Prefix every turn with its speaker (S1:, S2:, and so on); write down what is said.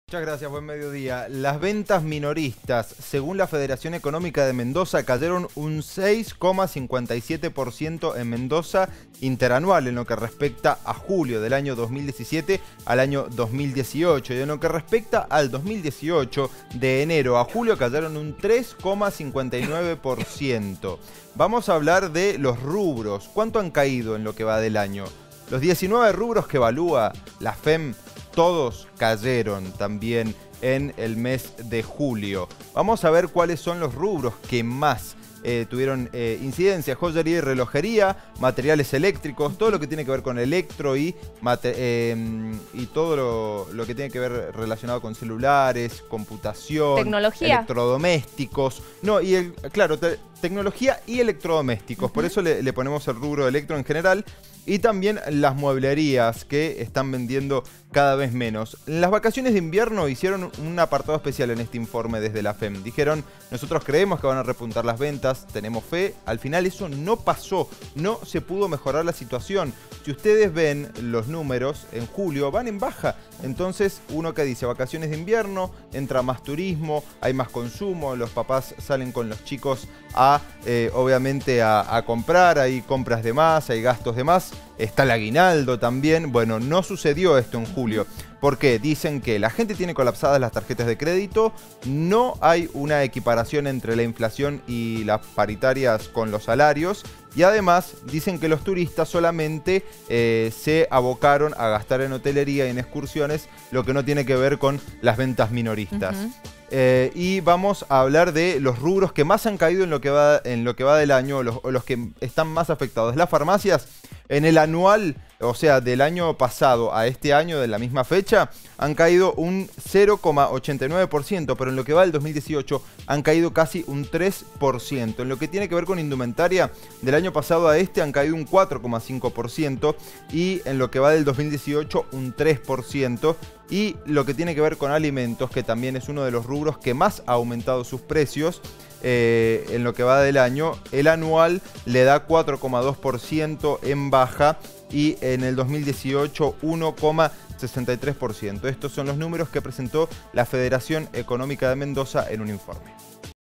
S1: Muchas gracias, buen mediodía. Las ventas minoristas, según la Federación Económica de Mendoza, cayeron un 6,57% en Mendoza interanual en lo que respecta a julio del año 2017 al año 2018. Y en lo que respecta al 2018, de enero a julio cayeron un 3,59%. Vamos a hablar de los rubros. ¿Cuánto han caído en lo que va del año? Los 19 rubros que evalúa la FEM, todos cayeron también en el mes de julio. Vamos a ver cuáles son los rubros que más tuvieron incidencia: joyería y relojería, materiales eléctricos, todo lo que tiene que ver con electro y todo lo que tiene que ver relacionado con celulares, computación,
S2: tecnología,
S1: electrodomésticos. No, y claro, tecnología y electrodomésticos. Por eso le ponemos el rubro electro en general. Y también las mueblerías, que están vendiendo cada vez menos. En las vacaciones de invierno hicieron un apartado especial en este informe desde la FEM. Dijeron, nosotros creemos que van a repuntar las ventas, tenemos fe. Al final eso no pasó, no se pudo mejorar la situación. Si ustedes ven los números, en julio van en baja. Entonces, uno que dice vacaciones de invierno, entra más turismo, hay más consumo, los papás salen con los chicos obviamente a comprar, hay compras de más, hay gastos de más. Está el aguinaldo también. Bueno, no sucedió esto en julio. ¿Por qué? Dicen que la gente tiene colapsadas las tarjetas de crédito, no hay una equiparación entre la inflación y las paritarias con los salarios, y además dicen que los turistas solamente se abocaron a gastar en hotelería y en excursiones, lo que no tiene que ver con las ventas minoristas. Y vamos a hablar de los rubros que más han caído en lo que va del año, o los que están más afectados. Las farmacias, en el anual, o sea, del año pasado a este año, de la misma fecha, han caído un 0,89%, pero en lo que va del 2018 han caído casi un 3%. En lo que tiene que ver con indumentaria, del año pasado a este han caído un 4,5%, y en lo que va del 2018 un 3%. Y lo que tiene que ver con alimentos, que también es uno de los rubros que más ha aumentado sus precios, en lo que va del año, el anual le da 4,2% en baja, y en el 2018 1,63%. Estos son los números que presentó la Federación Económica de Mendoza en un informe.